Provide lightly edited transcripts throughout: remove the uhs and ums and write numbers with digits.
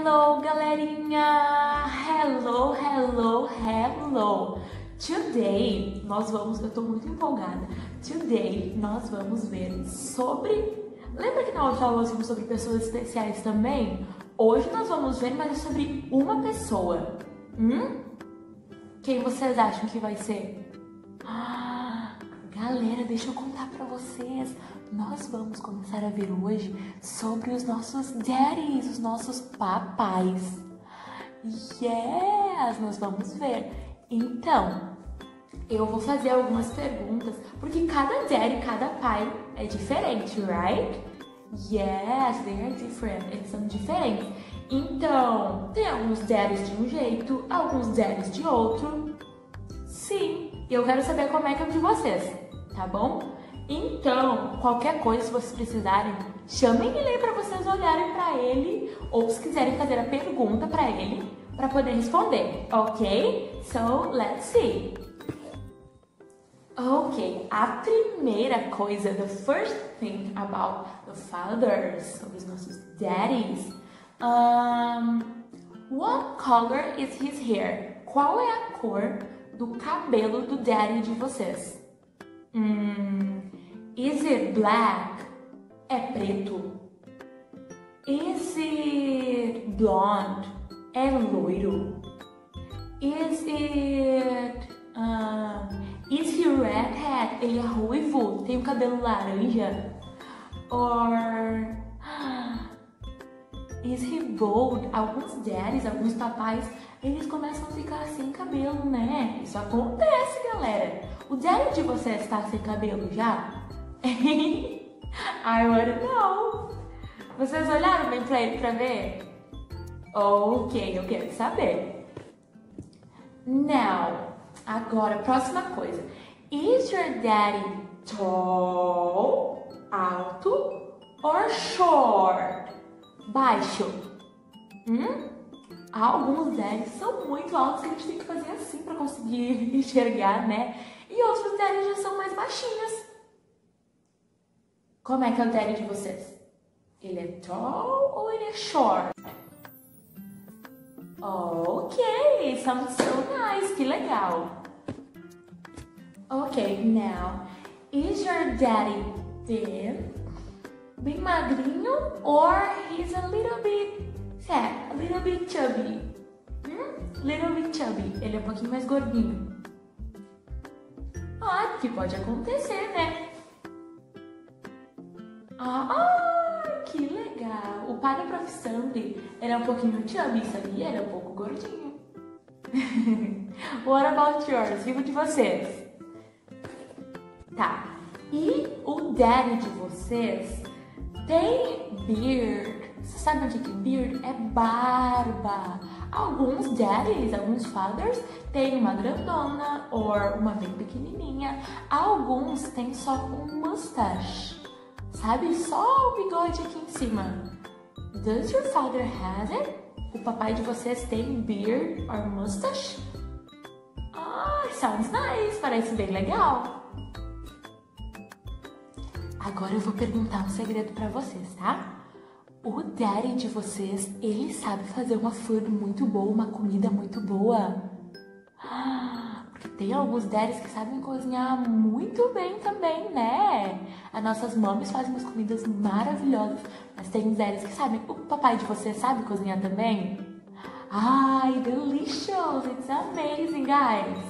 Hello, galerinha! Hello, hello, hello! Today, eu tô muito empolgada. Today, nós vamos ver sobre... Lembra que na outra aula vimos sobre pessoas especiais também? Hoje nós vamos ver, mas é sobre uma pessoa. Quem vocês acham que vai ser? Galera, deixa eu contar pra vocês. Nós vamos começar a ver hoje sobre os nossos daddies, os nossos papais. Yes, nós vamos ver. Então, eu vou fazer algumas perguntas, porque cada daddy, cada pai é diferente, right? Yes, they are different. Eles são diferentes. Então, tem alguns daddies de um jeito, alguns daddies de outro. Sim, eu quero saber como é que é o de vocês, tá bom? Então, qualquer coisa, se vocês precisarem, chamem ele aí para vocês olharem para ele, ou se quiserem fazer a pergunta para ele, para poder responder, ok? So, let's see. Ok, a primeira coisa, the first thing about the fathers, sobre os nossos daddies, what color is his hair? Qual é a cor do cabelo do daddy de vocês? Is it black? É preto? Is it blonde? É loiro? Is he redhead? Ele é ruivo? Tem o cabelo laranja? Or is he bald? Alguns daddies, alguns papais, eles começam a ficar sem cabelo, né? Isso acontece, galera. O daddy de vocês está sem cabelo já? I wanna know. Vocês olharam bem pra ele pra ver? Ok, eu quero saber. Now, agora, próxima coisa. Is your daddy tall, alto, or short? Baixo. Alguns daddies são muito altos que a gente tem que fazer assim pra conseguir enxergar, né? E outros daddies já são mais baixinhos. Como é que é o daddy de vocês? Ele é tall ou ele é short? Ok, sounds so nice, que legal. Ok, now, is your daddy thin, bem magrinho, or he's a little bit fat, a little bit chubby? Little bit chubby, ele é um pouquinho mais gordinho. Que pode acontecer, né? Que legal. O pai da Prof. Sandy, ele é um pouquinho chubby, sabia? Ele é um pouco gordinho. What about yours? E o de vocês? Tá. E o daddy de vocês tem beard. Você sabe o que é beard? É barba. Alguns daddies, alguns fathers, têm uma grandona ou uma bem pequenininha. Alguns têm só um mustache. Sabe? Só o bigode aqui em cima. Does your father have it? O papai de vocês tem beard or mustache? Sounds nice. Parece bem legal. Agora eu vou perguntar um segredo pra vocês, tá? O daddy de vocês, ele sabe fazer uma food muito boa, uma comida muito boa. Porque tem alguns daddies que sabem cozinhar muito bem também, né? As nossas mamas fazem umas comidas maravilhosas, mas tem uns daddies que sabem. O papai de vocês sabe cozinhar também? Delicious! It's amazing, guys!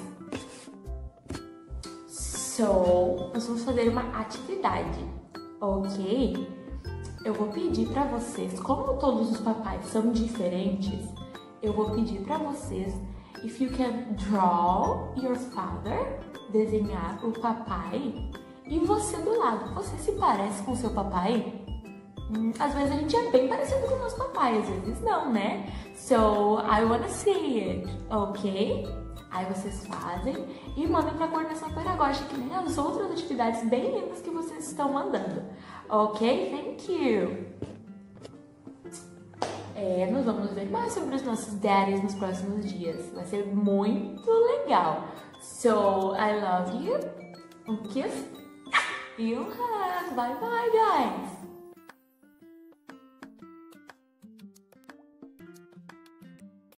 So, nós vamos fazer uma atividade, ok? Eu vou pedir pra vocês, como todos os papais são diferentes, eu vou pedir pra vocês, if you can draw your father, desenhar o papai, e você do lado. Você se parece com o seu papai? Às vezes a gente é bem parecido com o nosso papai, às vezes não, né? So, I wanna see it, ok? Aí vocês fazem e mandem pra coordenação pedagógica, que nem as outras atividades bem lindas que vocês estão mandando. Ok? Thank you! Nós vamos ver mais sobre os nossos daddies nos próximos dias. Vai ser muito legal. So, I love you. Um kiss e um hug. Bye bye, guys!